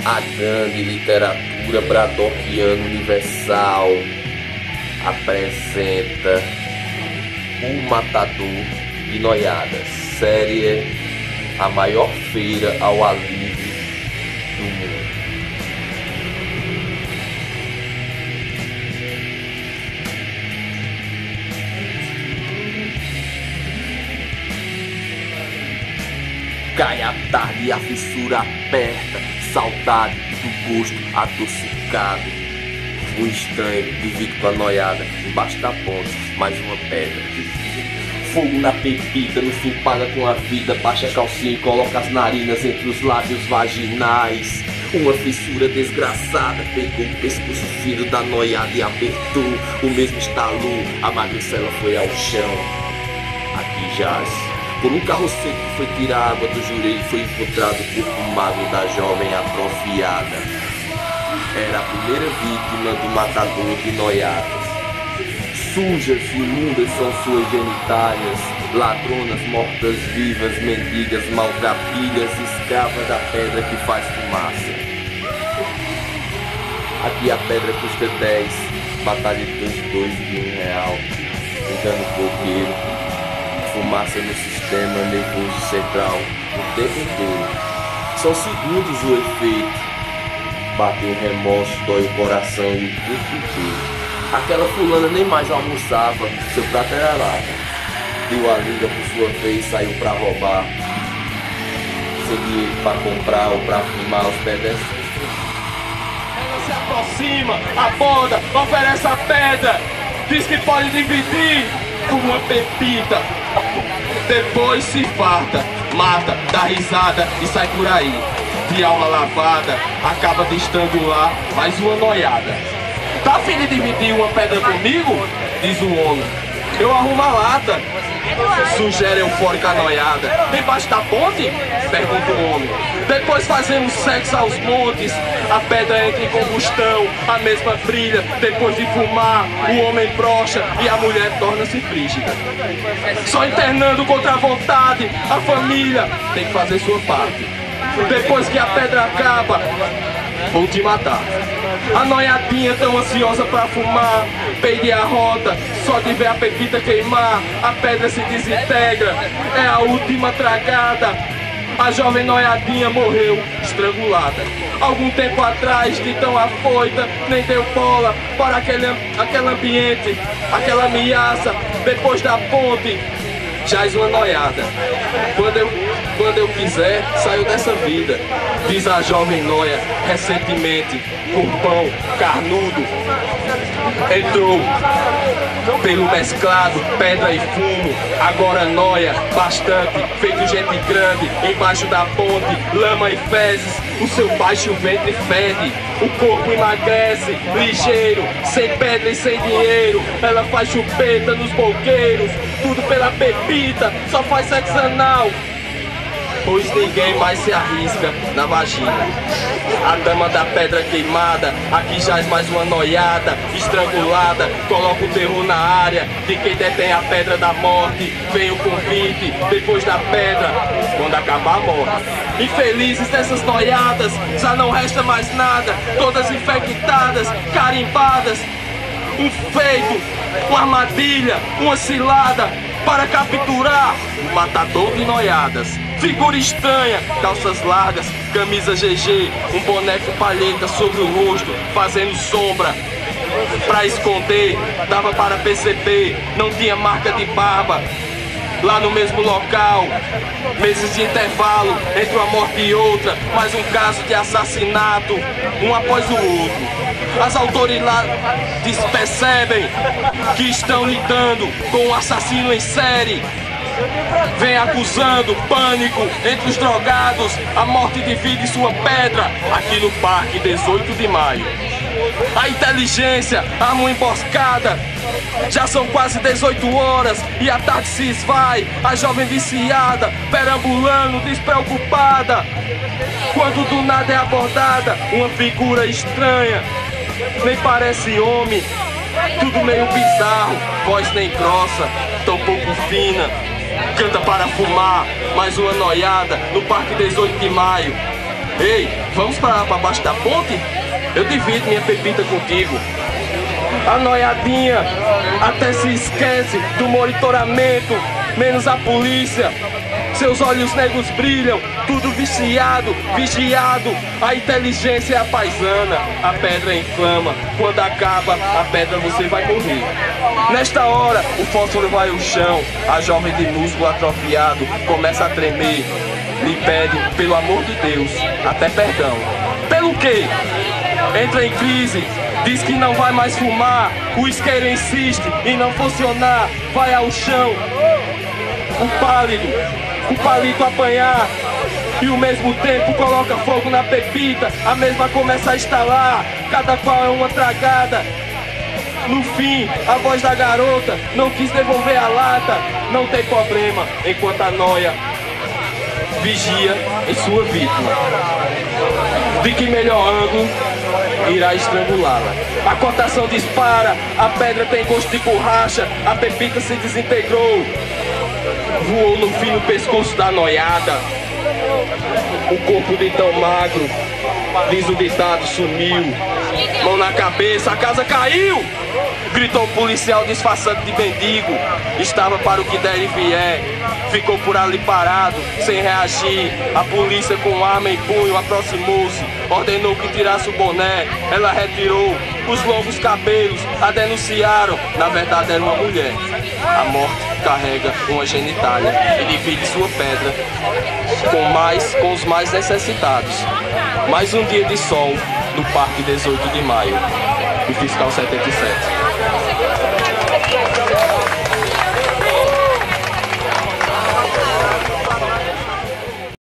A grande literatura bradoquiana universal apresenta O Matador de Noiadas, série a maior feira ao alívio do mundo. Cai a tarde e a fissura aperta, saudade do gosto adocicado. O estranho divide com a noiada, embaixo da ponte, mais uma pedra. Fogo na pepita, no fim paga com a vida, baixa a calcinha e coloca as narinas entre os lábios vaginais. Uma fissura desgraçada pegou o pescoço fino da noiada e apertou. O mesmo estalou, a magricela foi ao chão. Aqui jaz. Por um carro seco que foi tirar a água do jurei, foi encontrado o corpo magro da jovem atrofiada. Era a primeira vítima do matador de noiadas. Sujas e imundas são suas genitárias, ladronas mortas-vivas, mendigas, maltrapilhas, escravas da pedra que faz fumaça. Aqui a pedra custa 10, batalha dos 2 de R$1, engano bloqueiro. Fumaça no sistema nervoso central o tempo inteiro. São segundos o efeito. Bate um remorso, dói o coração e o corpo inteiro. Aquela fulana nem mais almoçava, seu prato era lata. Deu a língua por sua vez, saiu pra roubar. Sem dinheiro pra comprar ou pra fumar os pedaços. Ela se aproxima, aborda, oferece a pedra. Diz que pode dividir por uma pepita. Depois se farta, mata, dá risada e sai por aí. De alma lavada, acaba de estrangular mais uma noiada. Tá afim de dividir uma pedra comigo? Diz o homem. Eu arrumo a lata. Sugere eufórica a noiada. Debaixo da ponte? Pergunta o homem. Depois fazemos sexo aos montes. A pedra entra em combustão, a mesma brilha. Depois de fumar, o homem brocha e a mulher torna-se frígida. Só internando contra a vontade, a família tem que fazer sua parte. Depois que a pedra acaba, vou te matar. A noiadinha tão ansiosa pra fumar, perde a rota, só de ver a pepita queimar. A pedra se desintegra, é a última tragada. A jovem noiadinha morreu estrangulada. Algum tempo atrás, de tão afoita, nem deu bola para aquele ambiente, aquela ameaça. Depois da ponte, jaz uma noiada. Quando eu quiser, saio dessa vida, diz a jovem noia recentemente. Corpão carnudo entrou pelo mesclado, pedra e fumo. Agora noia bastante, feito gente grande, embaixo da ponte, lama e fezes. O seu baixo ventre fede, o corpo emagrece, ligeiro, sem pedra e sem dinheiro. Ela faz chupeta nos bolqueiros, tudo pela pepita, só faz sexo anal, pois ninguém mais se arrisca na vagina. A dama da pedra queimada, aqui jaz mais uma noiada, estrangulada, coloca o terror na área de quem detém a pedra da morte. Vem o convite, depois da pedra, quando acabar a morte. Infelizes dessas noiadas, já não resta mais nada, todas infectadas, carimbadas. Um feito, uma armadilha, uma cilada para capturar o matador de noiadas. Figura estranha, calças largas, camisa GG, um boné com palheta sobre o rosto, fazendo sombra. Pra esconder, dava para perceber, não tinha marca de barba. Lá no mesmo local, meses de intervalo entre uma morte e outra, mais um caso de assassinato, um após o outro. As autoridades percebem que estão lidando com um assassino em série. Vem acusando pânico entre os drogados. A morte divide sua pedra aqui no Parque 18 de Maio. A inteligência arma uma emboscada. Já são quase 18 horas e a tarde se esvai. A jovem viciada, perambulando, despreocupada, quando do nada é abordada uma figura estranha. Nem parece homem, tudo meio bizarro. Voz nem grossa, tão pouco fina. Canta para fumar, mais uma noiada no Parque 18 de Maio. Ei, vamos pra baixo da ponte? Eu divido minha pepita contigo. A noiadinha até se esquece do monitoramento, menos a polícia. Seus olhos negros brilham, tudo viciado, vigiado. A inteligência é a paisana, a pedra inflama. Quando acaba a pedra você vai morrer. Nesta hora o fósforo vai ao chão. A jovem de músculo atrofiado começa a tremer. Lhe pede, pelo amor de Deus, até perdão. Pelo quê? Entra em crise, diz que não vai mais fumar. O isqueiro insiste em não funcionar. Vai ao chão, o palito apanhar. E ao mesmo tempo coloca fogo na pepita. A mesma começa a estalar, cada qual é uma tragada. No fim, a voz da garota não quis devolver a lata. Não tem problema, enquanto a noia vigia em sua vítima. De que melhor ângulo irá estrangulá-la. A cotação dispara, a pedra tem gosto de borracha. A pepita se desintegrou, voou no fim no pescoço da noiada. O corpo de tão magro, diz o ditado, sumiu. Mão na cabeça, a casa caiu! Gritou o policial disfarçado de mendigo. Estava para o que der e vier. Ficou por ali parado, sem reagir. A polícia com arma em punho aproximou-se. Ordenou que tirasse o boné. Ela retirou os longos cabelos. A denunciaram, na verdade era uma mulher. A morte carrega uma genitália e divide sua pedra com os mais necessitados. Mais um dia de sol no Parque 18 de Maio, do Fiscal 77.